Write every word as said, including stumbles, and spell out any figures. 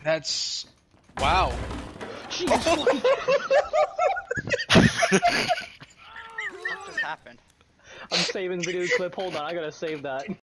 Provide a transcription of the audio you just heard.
That's... wow. Jesus. What just happened? I'm saving video clip. Hold on, I gotta save that.